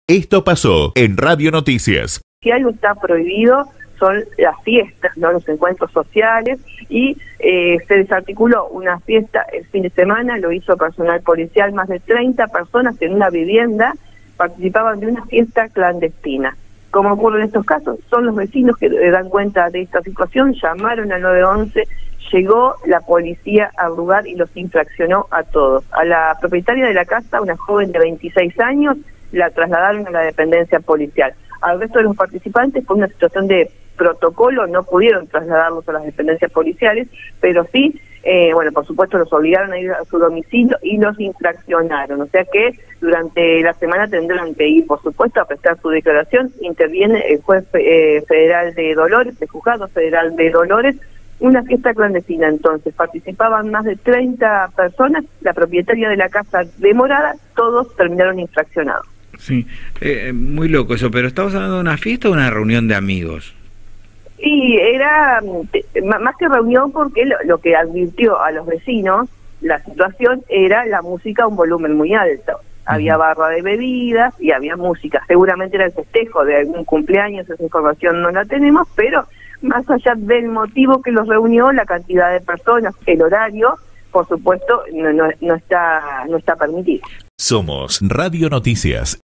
Esto pasó en Radio Noticias. Si algo está prohibido son las fiestas, ¿no? Los encuentros sociales, y se desarticuló una fiesta el fin de semana, lo hizo personal policial, más de 30 personas en una vivienda participaban de una fiesta clandestina. Como ocurre en estos casos, son los vecinos que dan cuenta de esta situación, llamaron al 911, llegó la policía al lugar y los infraccionó a todos. A la propietaria de la casa, una joven de 26 años, la trasladaron a la dependencia policial. Al resto de los participantes, por una situación de protocolo, no pudieron trasladarlos a las dependencias policiales, pero sí, bueno, por supuesto los obligaron a ir a su domicilio y los infraccionaron. O sea que durante la semana tendrán que ir, por supuesto, a prestar su declaración. Interviene el juez federal de Dolores, el juzgado federal de Dolores. Una fiesta clandestina, entonces, participaban más de 30 personas, la propietaria de la casa demorada, todos terminaron infraccionados. Sí, muy loco eso, pero ¿estamos hablando de una fiesta o una reunión de amigos? Y era más que reunión, porque lo que advirtió a los vecinos la situación era la música a un volumen muy alto. Había barra de bebidas y había música. Seguramente era el festejo de algún cumpleaños, esa información no la tenemos, pero más allá del motivo que los reunió, la cantidad de personas, el horario, por supuesto, no está permitido. Somos Radio Noticias.